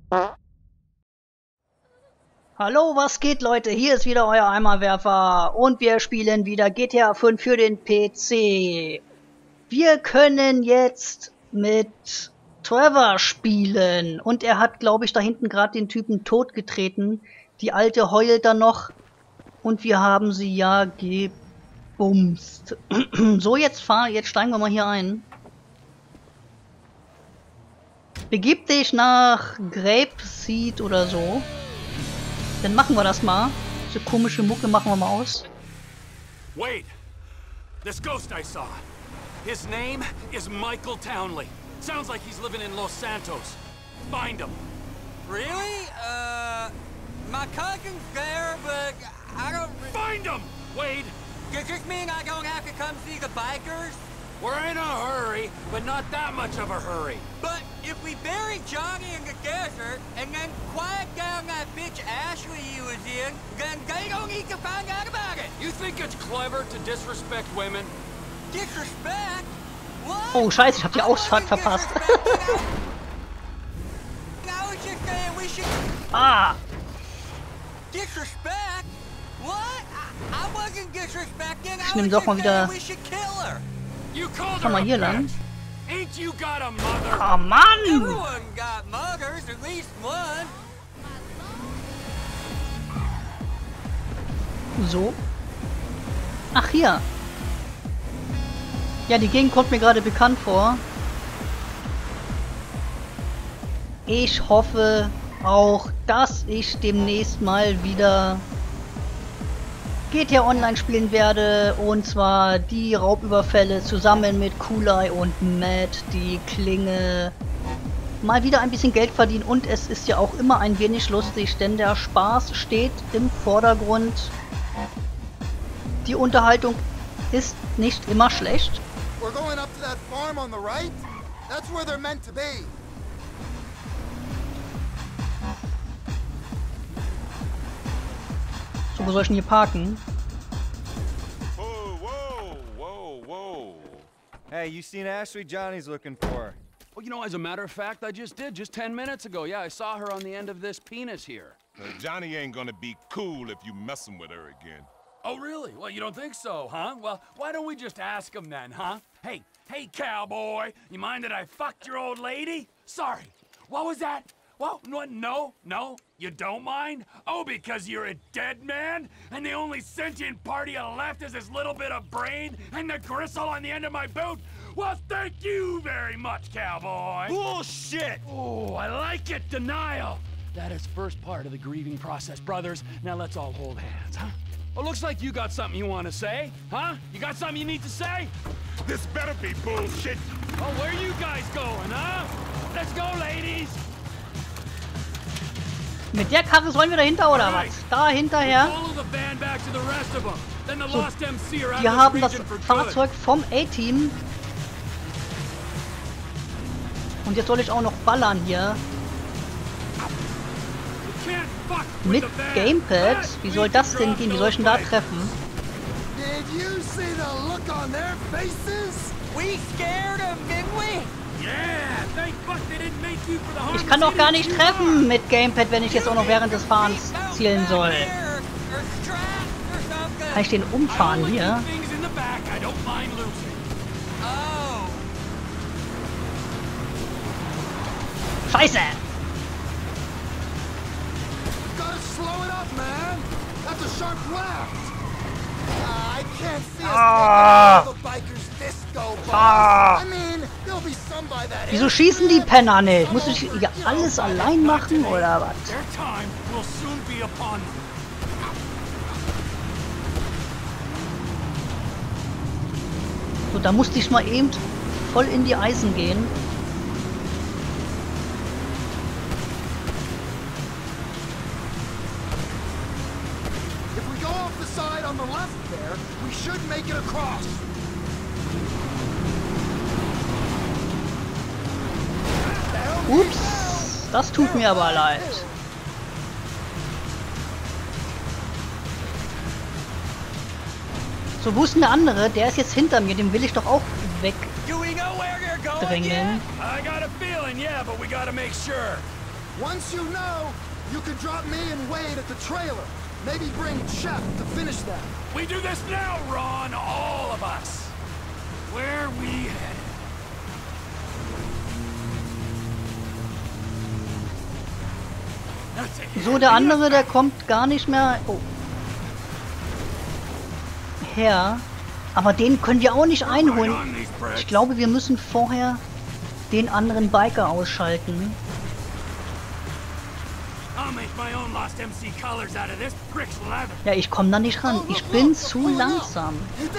Hallo, was geht, Leute? Hier ist wieder euer Eimerwerfer und wir spielen wieder GTA 5 für den PC. Wir können jetzt mit Trevor spielen und er hat, glaube ich, da hinten gerade den Typen totgetreten. Die Alte heult dann noch und wir haben sie ja gebumst. So, jetzt steigen wir mal hier ein. Begib dich nach Grapeseed oder so. Dann machen wir das mal. Diese komische Mucke machen wir mal aus. Wait! This ghost I saw. His name is Michael Townley. Sounds like he's living in Los Santos. Find him. Really? My cousin's there, but I don't... Find him! Wade! Does this mean I don't have to come see the bikers? We're in a hurry, but not that much of a hurry. But if we bury Johnny in the desert and then quiet down that bitch Ashley he was in, then they don't need to find out about it. You think it's clever to disrespect women? Disrespect? What? Oh, scheiße, ich hab die Ausfahrt verpasst. I was just saying we should... Ah! Disrespect? What? I wasn't disrespecting. Ich nehm doch mal wieder... We should kill her. You called Komm her mal hier a lang. bitch. Ain't you got a mother? Oh, Mann! Everyone got mothers, at least one. So. Ach, hier. Ja, die Gegend kommt mir gerade bekannt vor. Ich hoffe auch, dass ich demnächst mal wieder GTA Online spielen werde. Und zwar die Raubüberfälle zusammen mit Kulai und Matt, die Klinge. Mal wieder ein bisschen Geld verdienen. Und es ist ja auch immer ein wenig lustig, denn der Spaß steht im Vordergrund. Die Unterhaltung ist nicht immer schlecht. We're going up to that farm on the right. That's where they're meant to be. So, wo soll ich denn hier parken? Whoa, whoa, whoa, whoa. Hey, you seen Ashley? Johnny's looking for her. Well, you know, as a matter of fact, I just did, just 10 minutes ago. Yeah, I saw her on the end of this penis here. Johnny ain't gonna be cool if you messing with her again. Oh, really? Well, you don't think so, huh? Well, why don't we just ask him then, huh? Hey, cowboy, you mind that I fucked your old lady? Sorry. What was that? Well, no, you don't mind? Oh, because you're a dead man? And the only sentient part of you left is this little bit of brain and the gristle on the end of my boot? Well, thank you very much, cowboy. Bullshit! Oh, I like it, denial. That is first part of the grieving process, brothers. Now let's all hold hands, huh? Well, looks like you got something you want to say, huh? You got something you need to say? This better be bullshit. Oh, where you guys going, huh? Let's go, ladies. Mit der Karre sollen wir dahinter oder was? Da hinterher. Follow the van back to the rest of them. Then the lost MC are out Wir of haben the das region for Fahrzeug vom A-Team. Und jetzt soll ich auch noch ballern hier. Mit Gamepad? Wie soll das denn gehen? Wie soll ich denn da treffen? Did you see the look on their faces? We scared him, didn't we? Yeah, thank fuck they didn't make you for the harm. Ich kann doch gar nicht treffen mit Gamepad, wenn ich jetzt auch noch während des Fahrens zielen soll. Kann ich den umfahren hier? Scheiße! Gotta slow it up, man. That's a sharp left. I can't see us Ah. the bikers disco ball. Ah. I mean, there'll be some by that. Wieso schießen die Penner nicht? Muss ich hier alles allein machen oder was? Their time will soon be upon them. So, da musste ich mal eben voll in die Eisen gehen. If we go off the side on the left there, we should make it across. Ups, das tut mir aber leid. So, wo ist denn der andere? Der ist jetzt hinter mir, den will ich doch auch wegdrängen. I got a feeling, yeah, but we gotta make sure. Once you know, you can drop me and Wade at the trailer. Maybe bring Chef to finish that. We do this now, Ron, all of us. Where we headed? That's it. So, der andere, der kommt gar nicht mehr her. Aber den können wir auch nicht einholen. Ich glaube, wir müssen vorher den anderen Biker ausschalten. Ja, ich komme da nicht ran. Ich bin zu langsam.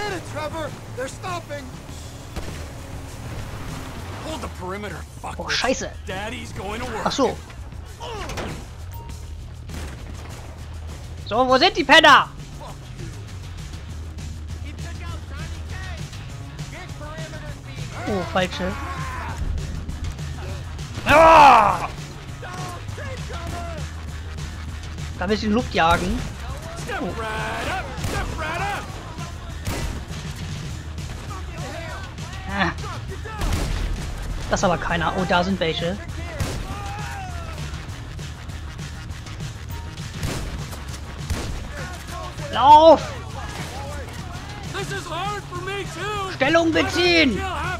Oh, scheiße. Ach so. So, wo sind die Penner? Oh, falsche. Ah! Da will ich in die Luft jagen. Oh. Das ist aber keiner. Oh, da sind welche. Lauf! Stellung beziehen!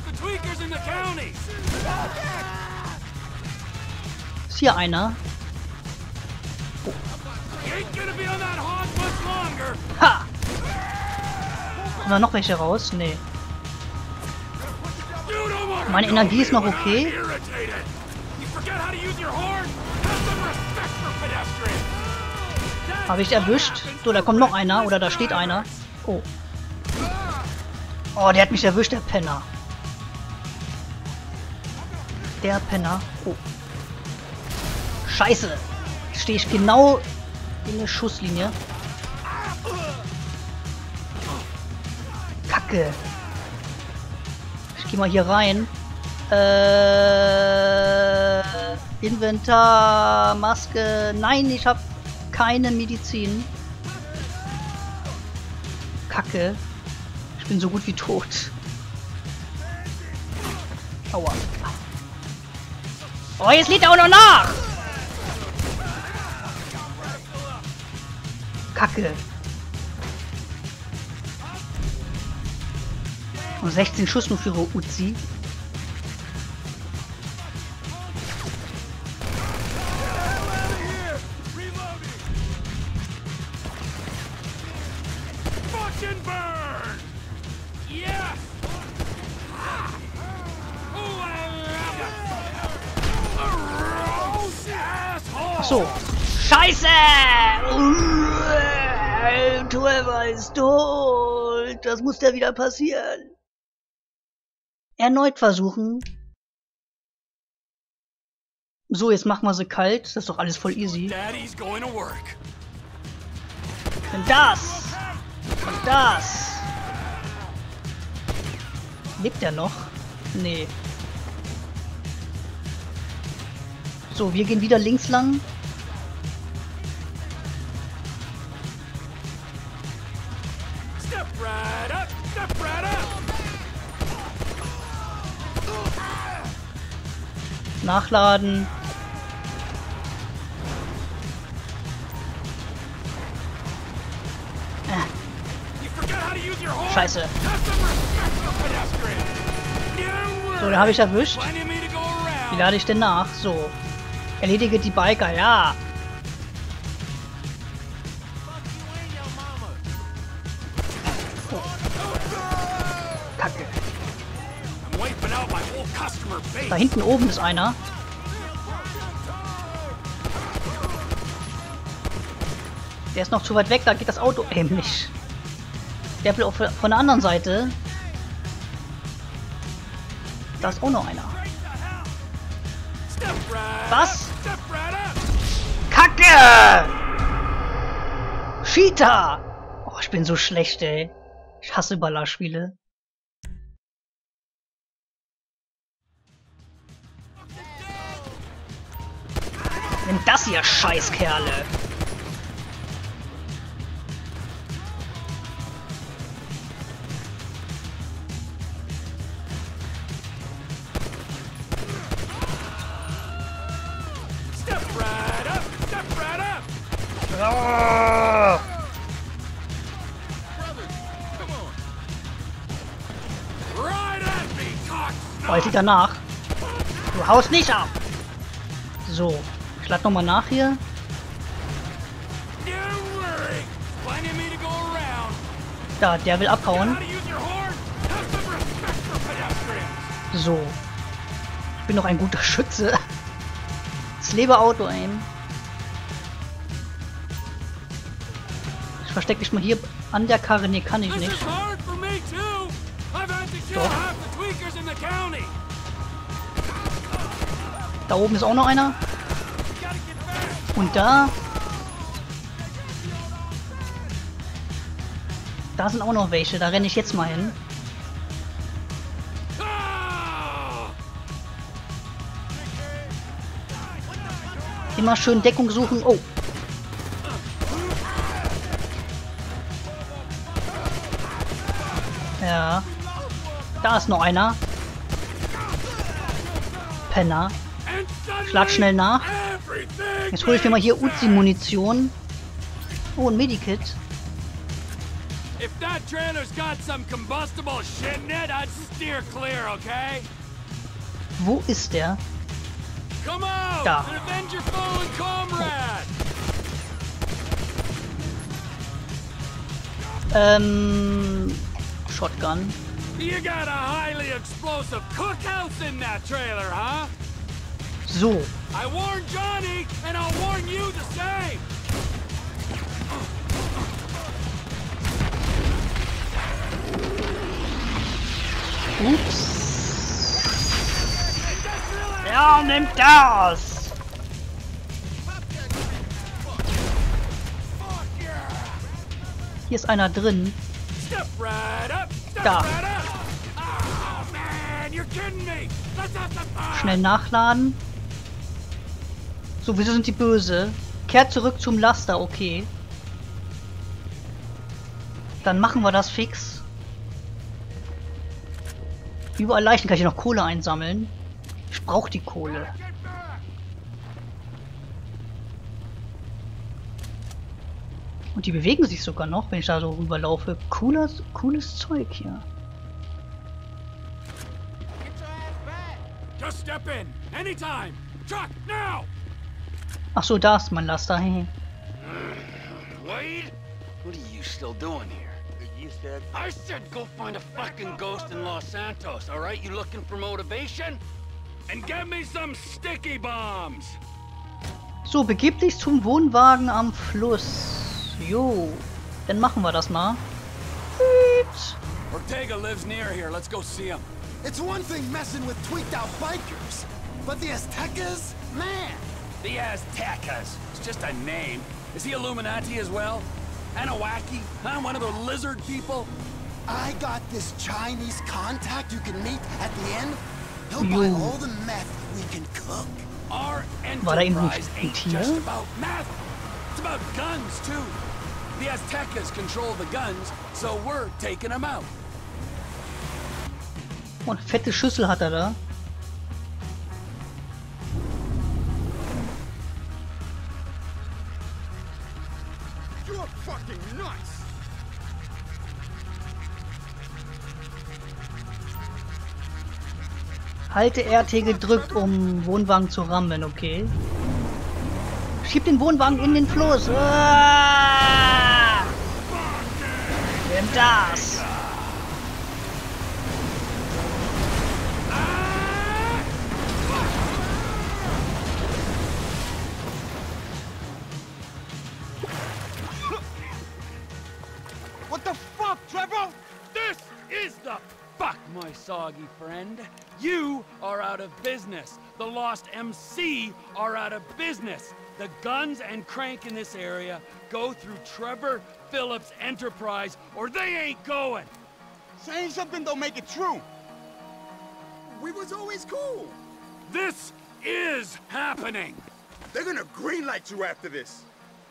Ist hier einer? Oh. Ha! Kommen da noch welche raus? Nee. Meine Energie ist noch okay. Habe ich erwischt? So, da kommt noch einer. Oder da steht einer. Oh. Oh, der hat mich erwischt, der Penner. Der Penner. Oh. Scheiße. Jetzt stehe ich genau in der Schusslinie. Kacke. Ich gehe mal hier rein. Inventar, Maske. Nein, ich habe keine Medizin. Kacke. Ich bin so gut wie tot. Aua. Oh, jetzt lädt er auch noch nach! Kacke. Und 16 Schuss nur für Uzi. Ach so. Scheiße! Trevor ist tot. Das muss ja wieder passieren. Erneut versuchen. So, jetzt machen wir sie kalt. Das ist doch alles voll easy. Und das. Und das. Lebt er noch? Nee. So, wir gehen wieder links lang. Nachladen. Scheiße. So, den habe ich erwischt. Wie lade ich denn nach? So. Erledige die Biker, ja. Oh. Kacke. Da hinten oben ist einer. Der ist noch zu weit weg, da geht das Auto eben nicht. Der will auch von der anderen Seite. Da ist auch noch einer. Was? Kacke! Cheater! Oh, ich bin so schlecht, ey. Ich hasse Ballerspiele. Nimm das hier, Scheißkerle! Ah! Oh, jetzt liegt er nach. Du haust nicht ab. So, ich lade nochmal nach hier. Da, der will abhauen. So. Ich bin noch ein guter Schütze. Das Leberauto ein. Ich versteck dich mal hier an der Karre. Nee, kann ich nicht. Doch. Da oben ist auch noch einer. Und da. Da sind auch noch welche. Da renne ich jetzt mal hin. Immer schön Deckung suchen. Oh. Ja. Da ist noch einer. Penner. Schlag schnell nach. Jetzt hole ich mir mal hier Uzi-Munition. Oh, ein Medikit. If that trailer's got some combustible shit in it, I'd steer clear, okay? Wo ist der? Come on! Da. And avenge your fallen comrade! Shotgun. You got a highly explosive cookhouse in that trailer, huh? So. I warned Johnny, and I'll warn you the same! Ups. Ja, nimmt das! Hier ist einer drin. Step right up! Step Da. right up! Oh, man, you're kidding me! Let's have some fun! Schnell nachladen. So, wieso sind die böse? Kehrt zurück zum Laster, okay. Dann machen wir das fix. Überall Leichen kann ich noch Kohle einsammeln. Ich brauche die Kohle. Und die bewegen sich sogar noch, wenn ich da so rüberlaufe. Cooles Zeug hier. Just step in, anytime! Truck, now! Ach so, da ist mein Laster. Hey. Wade? What are you still doing here? You said... I said go find a fucking ghost in Los Santos, alright? You looking for motivation? And get me some sticky bombs! So, begib dich zum Wohnwagen am Fluss. Jo, dann machen wir das mal. Ortega lives near here. Let's go see him. It's one thing messing with tweaked out bikers, but the Aztecas? Man! The Aztecas. It's just a name. Is he Illuminati as well? Anahuac? Huh? One of the lizard people? I got this Chinese contact you can meet at the end. He'll buy all the meth we can cook. Our War da irgendwo enterprise ein ain't Tier? just about meth. It's about guns, too. The Aztecas control the guns, so we're taking them out. Und fette Schüssel hat er da. You're fucking nuts! Halte RT gedrückt, um Wohnwagen zu rammen, okay. Schieb den Wohnwagen in den Fluss. Ah! Nimm das. What the fuck, Trevor? This is the fuck, my soggy friend. You are out of business. The Lost MC are out of business. The guns and crank in this area go through Trevor Phillips Enterprise, or they ain't going. Saying something don't make it true. We was always cool. This is happening. They're gonna greenlight you after this.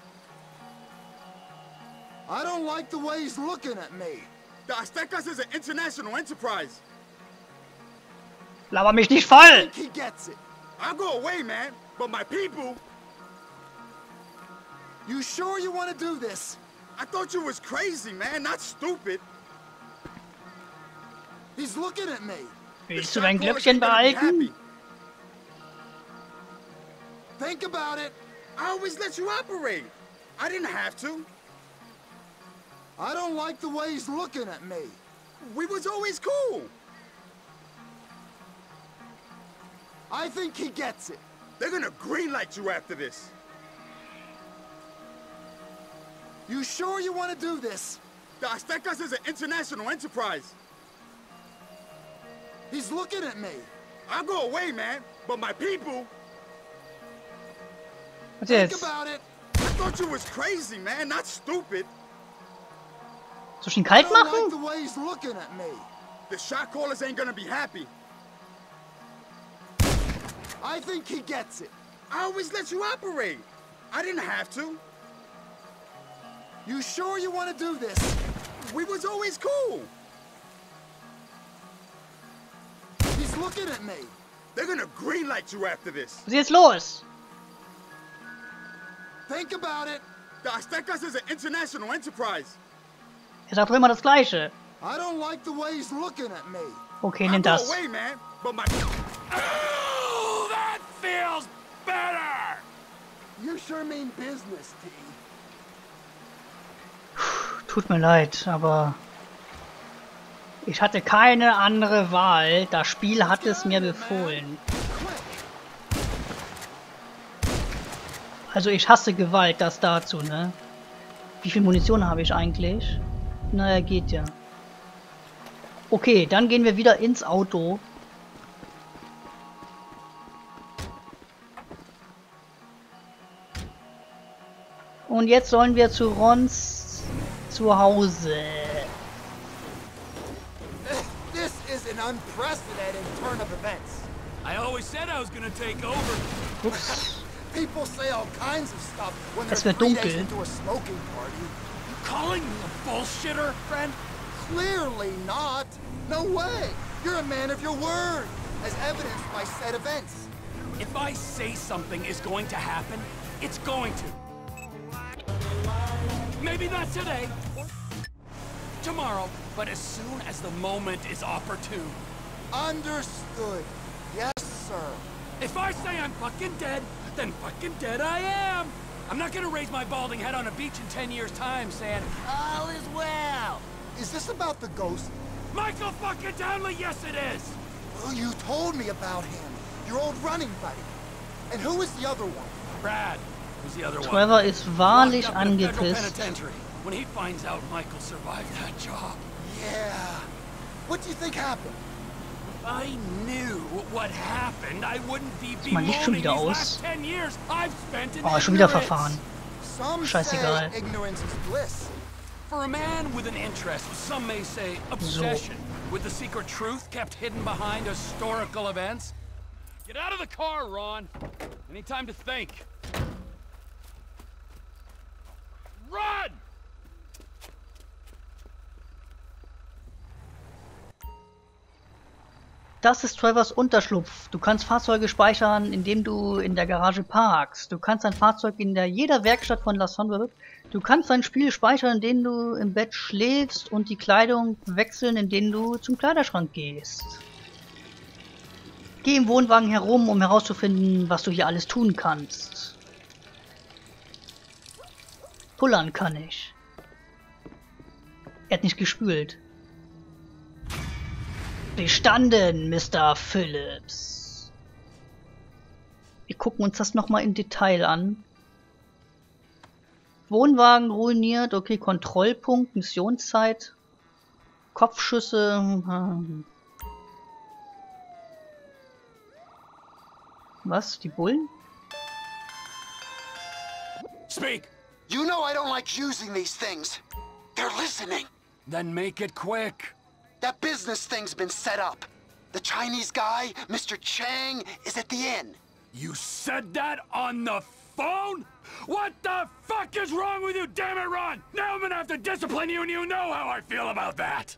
I don't like the way he's looking at me. The Aztecas is an international enterprise. Laber mich nicht I voll. think he gets it. I'll go away, man, but my people... You sure you want to do this? I thought you was crazy, man, not stupid. He's looking at me. Willst du dein Glöckchen behalten? Think about it. I always let you operate. I didn't have to. I don't like the way he's looking at me. We was always cool. I think he gets it. They're gonna greenlight you after this. You sure you want to do this? The Aztecas is an international enterprise. He's looking at me. I'll go away, man, but my people... Was Think jetzt? about it. I thought you was crazy, man, not stupid. Soll ich ihn I kalt don't like machen? the way he's looking at me. The shot callers ain't gonna be happy. I think he gets it. I always let you operate. I didn't have to. You sure you want to do this? We was always cool. He's looking at me. They're gonna greenlight you after this. Was ist jetzt los? Think about it. The Aztecas is an international enterprise. Er sagt doch immer das Gleiche. I don't like the way he's looking at me. Okay, I'll nimm go das. away, man, but my... Oh, that feels better! You sure mean business, T. Tut mir leid, aber ich hatte keine andere Wahl. Das Spiel hat es mir befohlen. Also ich hasse Gewalt, das dazu, ne? Wie viel Munition habe ich eigentlich? Naja, geht ja. Okay, dann gehen wir wieder ins Auto. Und jetzt sollen wir zu Rons Zuhause. This is an unprecedented turn of events. I always said I was gonna take over. Ups. People say all kinds of stuff when Es they're wird 3 dunkel. days into a smoking party. You calling me a bullshitter, friend? Clearly not. No way. You're a man of your word, as evidenced by said events. If I say something is going to happen, it's going to. Maybe not today, or tomorrow, but as soon as the moment is opportune. Understood. Yes, sir. If I say I'm fucking dead, then fucking dead I am. I'm not gonna raise my balding head on a beach in 10 years' time saying, all is well. Is this about the ghost? Michael fucking Townley, yes it is. Well, you told me about him. Your old running buddy. And who is the other one? Brad was the other one. Trevor ist wahrlich Locked up in a federal angepisst. penitentiary when he finds out Michael survived that job. Yeah. What do you think happened? If I knew what happened, I wouldn't be mein Licht schon bemoaning wieder these aus. last 10 years I've spent in Oh, schon wieder ignorance. Verfahren. Some Scheißegal. say ignorance is bliss. For a man with an interest, some may say obsession, with the secret truth kept hidden behind historical events. Get out of the car, Ron. Any time to think. Run! Das ist Trevors Unterschlupf. Du kannst Fahrzeuge speichern, indem du in der Garage parkst. Du kannst dein Fahrzeug in jeder Werkstatt von La Sonde. Du kannst dein Spiel speichern, indem du im Bett schläfst und die Kleidung wechseln, indem du zum Kleiderschrank gehst. Geh im Wohnwagen herum, um herauszufinden, was du hier alles tun kannst. Pullern kann ich. Er hat nicht gespült. Bestanden, Mr. Phillips. Wir gucken uns das nochmal im Detail an. Wohnwagen ruiniert, okay, Kontrollpunkt, Missionszeit, Kopfschüsse. Was? Die Bullen? Speak! You know I don't like using these things. They're listening. Then make it quick. That business thing's been set up. The Chinese guy, Mr. Chang, is at the inn. You said that on the phone? What the fuck is wrong with you, damn it, Ron? Now I'm gonna have to discipline you and you know how I feel about that.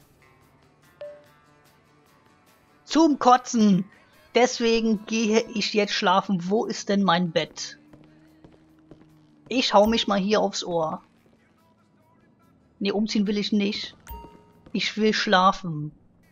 Zum Kotzen! Deswegen gehe ich jetzt schlafen. Wo ist denn mein Bett? Ich hau mich mal hier aufs Ohr. Ne, umziehen will ich nicht. Ich will schlafen.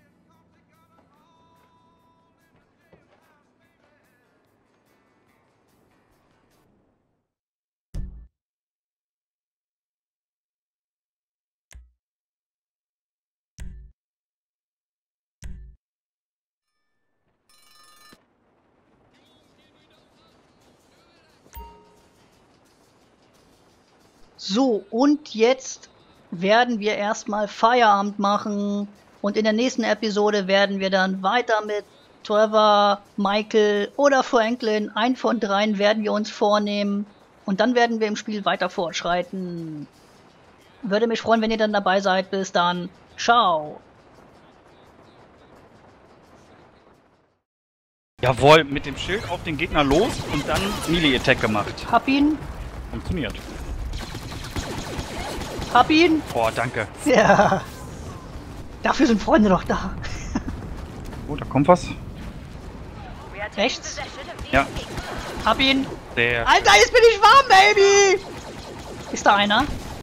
So, und jetzt werden wir erstmal Feierabend machen und in der nächsten Episode werden wir dann weiter mit Trevor, Michael oder Franklin, einen von dreien werden wir uns vornehmen und dann werden wir im Spiel weiter fortschreiten. Würde mich freuen, wenn ihr dann dabei seid. Bis dann. Ciao. Jawohl, mit dem Schild auf den Gegner los und dann Melee-Attack gemacht. Hab ihn. Funktioniert. Hab ihn. Boah, danke. Ja. Dafür sind Freunde doch da. Oh, da kommt was. Rechts? Ja. Hab ihn. Der. Alter, jetzt bin ich warm, Baby! Ist da einer?